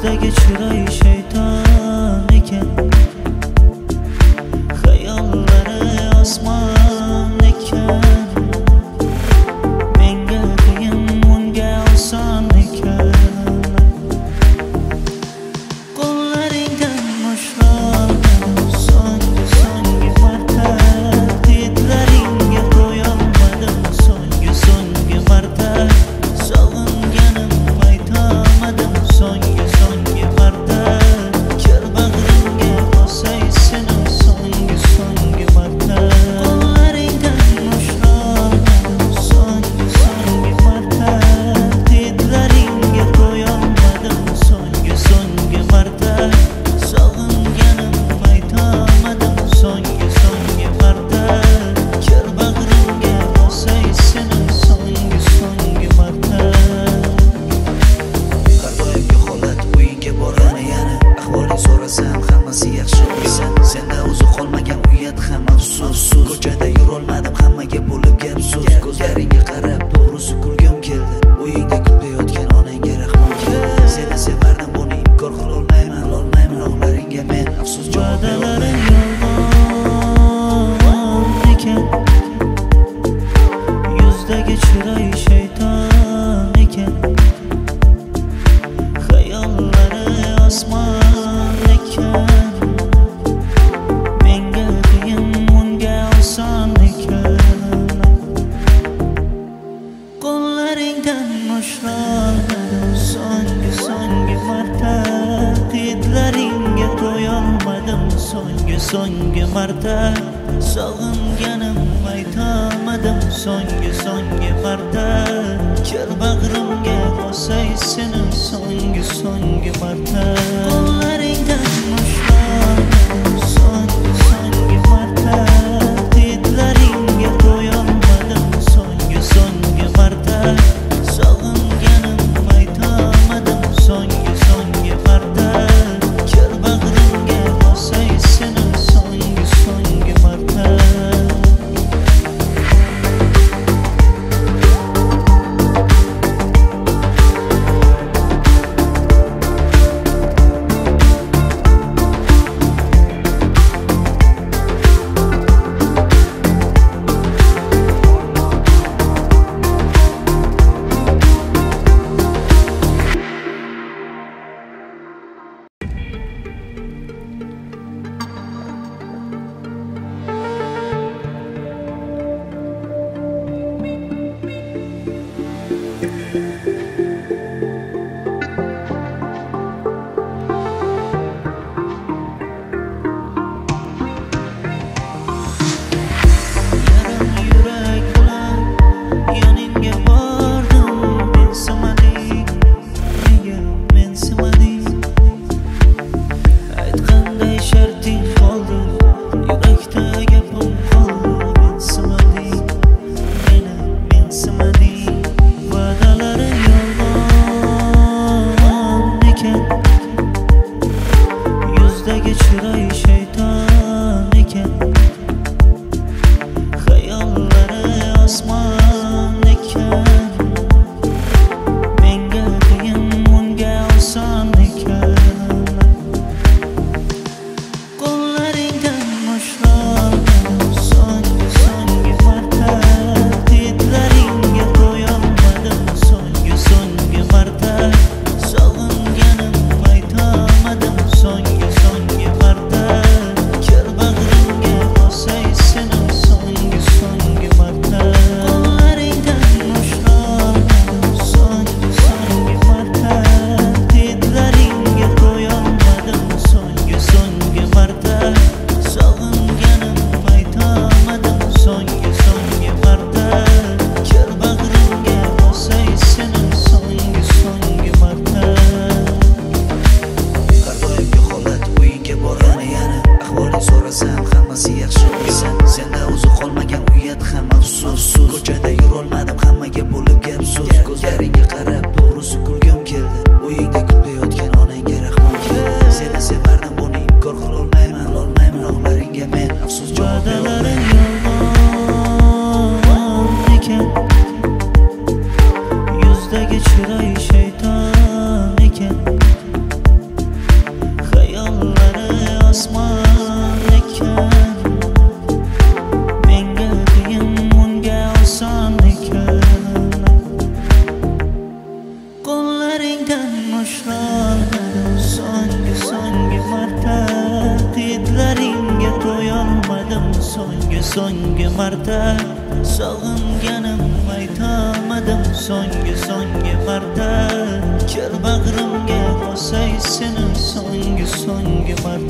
Yuzdagi chiroy shayton ekan, xayollari osmon ekan. Menga qiyin, unga oson ekan. Qo'llaringdan ushladim so'nggi marta, didlaringga qo'yolmadim so'nggi marta. Sog'inganim aytolmadim so'nggi marta. Kir bag'rimga bosay seni so'nggi marta. Qo'llaringdan ushladim so'nggi marta, didlaringga qo'yolmadim so'nggi marta. Sog'inganim aytolmadim so'nggi marta. Kir bag'rimga bosay seni so'nggi marta. Har doimgi holat uyingga borgani yana, ahvoling so'rasam hammasi yaxshi deysan. Senda o'zi qolmagan uyat ham afsus. Ko'chada yurolmadim, hammaga bo'lib gap so'z. Ko'zlaringga qarab to'g'risi kulgim keldi. Uyingda kutayotgan onangga rahmat keldi. Seni sevardim, buni inkor qilolmayman. Oqlaringga men afsus javob Va'dalaring berolmayman. yolg'on ekan, yuzdagi chiroy shayton ekan, xayollari osmon ekan. Menga qiyin, unga oson ekan. Qo'llaringdan ushladim so'nggi marta, didlaringga qo'yolmadim so'nggi marta. Sog'inganim aytolmadim so'nggi marta. Kir bag'rimga bosay seni so'nggi marta. Qo'llaringdan ushladim so'nggi marta, didlaringga qo'yolmadim so'nggi marta. Sog'inganim aytolmadim so'nggi marta. Kir bag'rimga bosay seni so'nggi marta. Yarim yurak bilan yoningga bordim, mensimading, nega mensimading? Aytganday sharting qoldi, yurakda gapim qoldi. Mensimading, meni mensimading. Va'dalaring yolg'on ekan, yuzdagi chiroy shayton ekan, xayollari osmon ekan. Menga qiyin, unga oson ekan. Qo'llaringdan ushladim so'nggi marta, didlaringga qo'yolmadim so'nggi marta. Sog'inganim aytolmadim so'nggi marta. Kir bag'rimga bosay seni so'nggi marta. Qo'llaringdan ushladim so'nggi marta, didlaringga qo'yolmadim so'nggi marta. Sog'inganim aytolmadim so'nggi marta. Kir bag'rimga bosay seni so'nggi marta. Har doimgi holat uyingga borgani yana, ahvoling so'rasam hammasi yaxshi deysan. Senda o'zi qolmagan uyat ham afsus. Ko'chada yurolmadim, hammaga bo'lib gap so'z. Ko'zlaringga qarab to'g'risi kulgim keldi. Uyingda kutayotgan onangga rahmat keldi. Seni sevardim, buni inkor qilolmayman. Oqlaringga men afsus javob Va'dalaring berolmayman. yolg'on ekan, yuzdagi chiroy shayton ekan, ushlolmadim so'nggi marta, hidlaringga to'yolmadim so'nggi marta, sog'inganim aytolmadim so'nggi marta, kel bag'rimga bosay seni so'nggi marta.